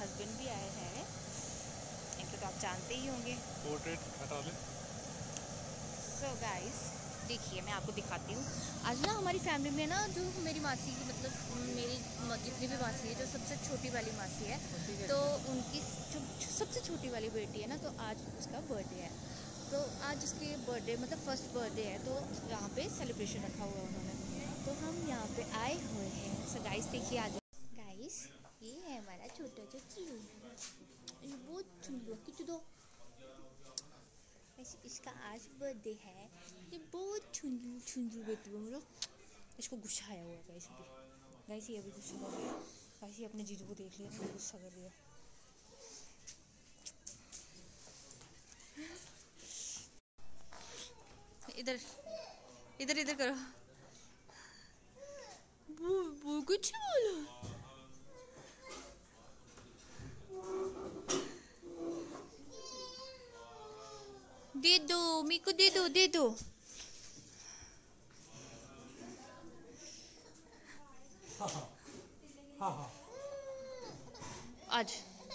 Husband भी आए हैं, इनको तो आप जानते ही होंगे। पोर्ट्रेट हटा ले। सो गाइस देखिए मैं आपको दिखाती हूँ। आज ना हमारी फैमिली में ना जो मेरी मासी की मतलब मेरी जितनी भी मासी है, जो सबसे छोटी वाली मासी है, तो उनकी जो सबसे छोटी वाली बेटी है ना, तो आज उसका बर्थडे है। तो आज उसके बर्थडे मतलब फर्स्ट बर्थडे है, तो यहाँ पे सेलिब्रेशन रखा हुआ है उन्होंने, तो हम यहाँ पे आए हुए हैं। सो गाइस देखिए आज गाइस ये है हमारा छोटा सा चिरू, ये बहुत सुंदर इसका आज बर्थडे है। ये बहुत सुंदर बेटी है, मतलब इसको गुस्सा आया हुआ है गाइस। गाइस ये अभी गुस्सा कर रही है। गाइस ये अपने जीजू को देख लिया तो गुस्सा कर रही है। इधर इधर इधर करो। वो कुछ बोलो। दे दो मेरे को, दे दो दे दो। आज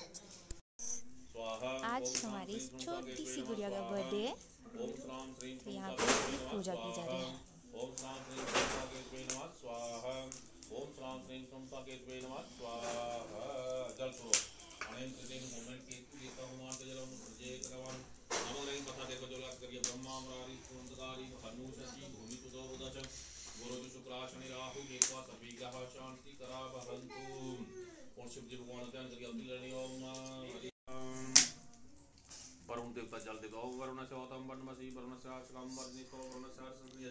हमारी छोटी सी गुड़िया का बर्थडे है, तो यहाँ पे पूजा की जा रही है। ओम श्राम श्रीं सोमपाकेश्वरी नमः स्वाहा। ओम श्राम श्रीं सोमपाकेश्वरी नमः स्वाहा। जल सुरो अनेन कृतिं मोमेंट की देता हनुमान के जलम प्रजे करवन नमो नहीं तथा देखो जो लाग करिए ब्रह्मा अमरारी सुंदकारी धनु शशि भूमि तुदो उदच गुरु शुक्र शनि राहु केतु सभी ग्रह शांति करा भवन्तु। और शिव जी भगवान के अंदर अति लड़नी ओम वरुण देवता जल देवता ओम वरुण से औतम वर्णमसी वरुण से आश्रम वर्णिको वरुण से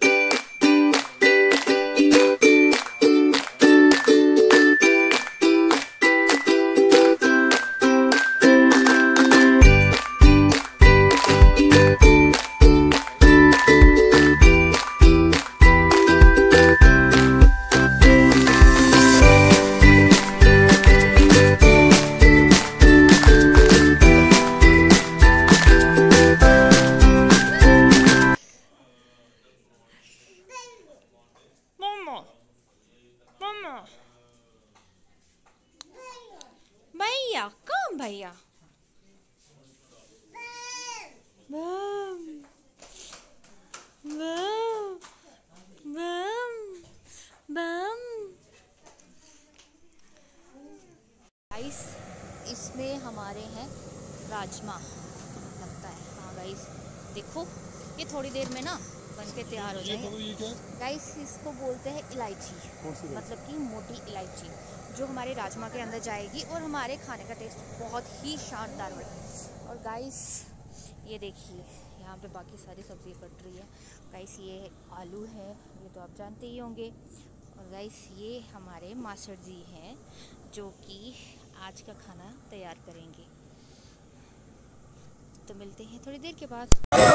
भैया कौन भैया? गाइस इसमें हमारे हैं राजमा लगता है। हाँ गाइस देखो ये थोड़ी देर में ना बन के तैयार हो जाएंगे। गाइस इसको बोलते हैं इलायची, मतलब कि मोटी इलायची, जो हमारे राजमा के अंदर जाएगी और हमारे खाने का टेस्ट बहुत ही शानदार होगा। और गाइस ये देखिए यहाँ पे बाकी सारी सब्ज़ी कट रही है। गाइस ये आलू है, ये तो आप जानते ही होंगे। और गाइस ये हमारे मास्टर जी हैं जो कि आज का खाना तैयार करेंगे। तो मिलते हैं थोड़ी देर के बाद।